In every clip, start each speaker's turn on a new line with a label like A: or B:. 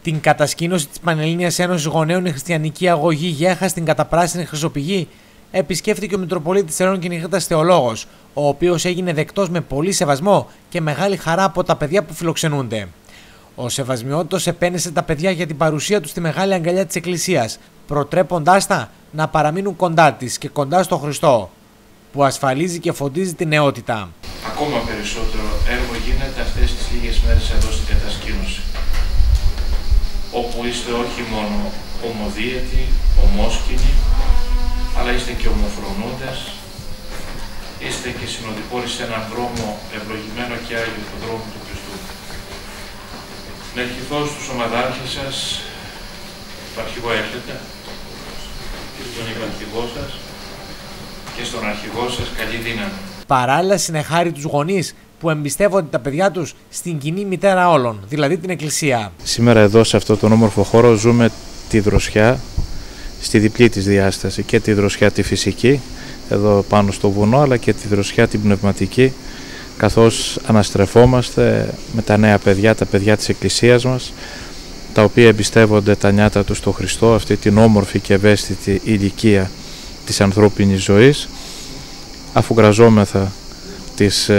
A: Την κατασκήνωση της Πανελλήνιας Ένωσης Γονέων η Χριστιανική Αγωγή Γέχα στην καταπράσινη Χρυσοπηγή επισκέφθηκε ο Μητροπολίτης Θερών Κυνηγήτας Θεολόγος, ο οποίος έγινε δεκτός με πολύ σεβασμό και μεγάλη χαρά από τα παιδιά που φιλοξενούνται. Ο Σεβασμιότητος επένεσε τα παιδιά για την παρουσία του στη μεγάλη αγκαλιά της Εκκλησίας, προτρέποντάς τα να παραμείνουν κοντά της και κοντά στο Χριστό, που ασφαλίζει και φωτίζει τη νεότητα.
B: Ακόμα περισσότερο έργο γίνεται αυτές τις λίγες μέρες εδώ στην κατασκήνωση, όπου είστε όχι μόνο ομοδίαιτοι, ομόσκηνοι, αλλά είστε και ομοφρονούντες, είστε και συνοδοιπόροι σε έναν δρόμο ευλογημένο και άγιο, τον δρόμο του Χριστού. Να ευχηθώ στους ομαδάρχες σας, το αρχηγό έρχεται, και στον υπαρχηγό σας και στον αρχηγό σας καλή δύναμη.
A: Παράλληλα συνεχάρει τους γονείς που εμπιστεύονται τα παιδιά τους στην κοινή μητέρα όλων, δηλαδή την Εκκλησία.
C: Σήμερα εδώ σε αυτό τον όμορφο χώρο ζούμε τη δροσιά στη διπλή της διάσταση, και τη δροσιά τη φυσική εδώ πάνω στο βουνό, αλλά και τη δροσιά την πνευματική, καθώς αναστρεφόμαστε με τα νέα παιδιά, τα παιδιά της Εκκλησίας μας, τα οποία εμπιστεύονται τα νιάτα τους στο Χριστό, αυτή την όμορφη και ευαίσθητη ηλικία της ανθρώπινης ζωής, αφού γραζόμεθα τις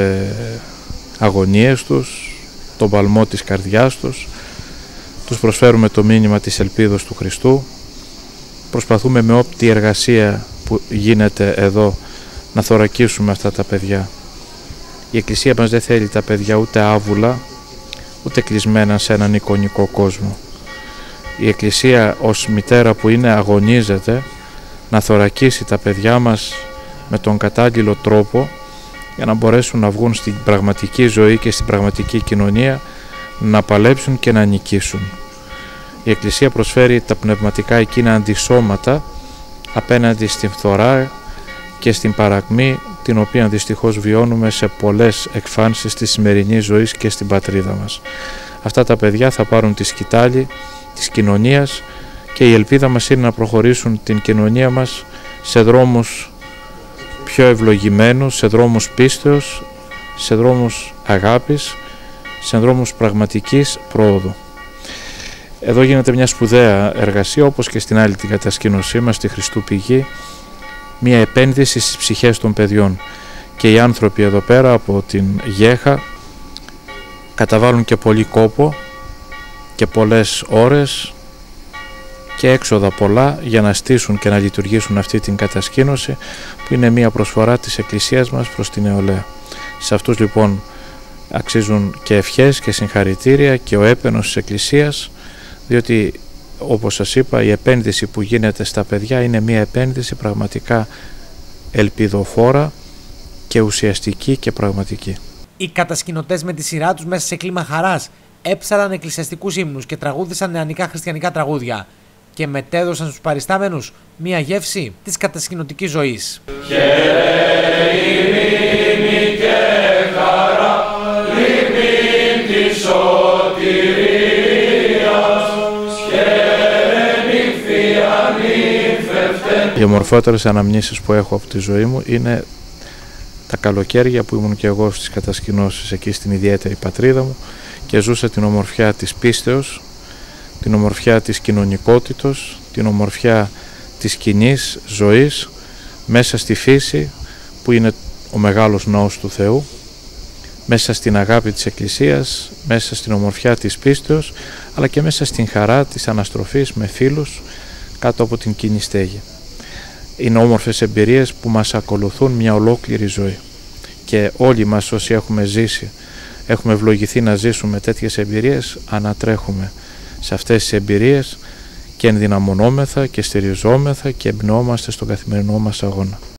C: αγωνίες τους, τον παλμό της καρδιάς τους, τους προσφέρουμε το μήνυμα της ελπίδος του Χριστού, προσπαθούμε με όποιη εργασία που γίνεται εδώ να θωρακίσουμε αυτά τα παιδιά. Η Εκκλησία μας δεν θέλει τα παιδιά ούτε άβουλα, ούτε κλεισμένα σε έναν εικονικό κόσμο. Η Εκκλησία ως μητέρα που είναι αγωνίζεται να θωρακίσει τα παιδιά μας με τον κατάλληλο τρόπο για να μπορέσουν να βγουν στην πραγματική ζωή και στην πραγματική κοινωνία, να παλέψουν και να νικήσουν. Η Εκκλησία προσφέρει τα πνευματικά εκείνα αντισώματα απέναντι στην φθορά και στην παρακμή, την οποία δυστυχώς βιώνουμε σε πολλές εκφάνσεις της σημερινής ζωής και στην πατρίδα μας. Αυτά τα παιδιά θα πάρουν τη σκητάλη της κοινωνίας και η ελπίδα μας είναι να προχωρήσουν την κοινωνία μας σε δρόμους πιο ευλογημένους, σε δρόμους πίστεως, σε δρόμους αγάπης, σε δρόμους πραγματικής πρόοδου. Εδώ γίνεται μια σπουδαία εργασία, όπως και στην άλλη την κατασκήνωσή μας, στη Χριστού Πηγή, μια επένδυση στις ψυχές των παιδιών. Και οι άνθρωποι εδώ πέρα από την Γέχα καταβάλουν και πολύ κόπο και πολλές ώρες και έξοδα πολλά για να στήσουν και να λειτουργήσουν αυτή την κατασκήνωση, που είναι μια προσφορά της Εκκλησίας μας προς την νεολαία. Σε αυτούς λοιπόν αξίζουν και ευχές και συγχαρητήρια και ο έπαινος της Εκκλησίας, διότι όπως σας είπα η επένδυση που γίνεται στα παιδιά είναι μια επένδυση πραγματικά ελπιδοφόρα και ουσιαστική και πραγματική.
A: Οι κατασκηνωτές με τη σειρά τους μέσα σε κλίμα χαράς έψαλαν εκκλησιαστικούς ύμνους και τραγούδισαν νεανικά χριστιανικά τραγούδια και μετέδωσαν στους παριστάμενους μια γεύση της κατασκηνωτικής ζωής.
C: Οι ομορφότερες αναμνήσεις που έχω από τη ζωή μου είναι τα καλοκαίρια που ήμουν και εγώ στις κατασκηνώσεις εκεί στην ιδιαίτερη πατρίδα μου και ζούσα την ομορφιά της πίστεως, την ομορφιά της κοινωνικότητος, την ομορφιά της κοινής ζωής μέσα στη φύση που είναι ο μεγάλος ναός του Θεού, μέσα στην αγάπη της Εκκλησίας, μέσα στην ομορφιά της πίστεως, αλλά και μέσα στην χαρά της αναστροφής με φίλους κάτω από την κοινή στέγη. Είναι όμορφες εμπειρίες που μας ακολουθούν μια ολόκληρη ζωή και όλοι μας όσοι έχουμε ζήσει, έχουμε ευλογηθεί να ζήσουμε τέτοιες εμπειρίες, ανατρέχουμε σε αυτές τις εμπειρίες και ενδυναμωνόμεθα και στηριζόμεθα και εμπνεόμαστε στον καθημερινό μας αγώνα.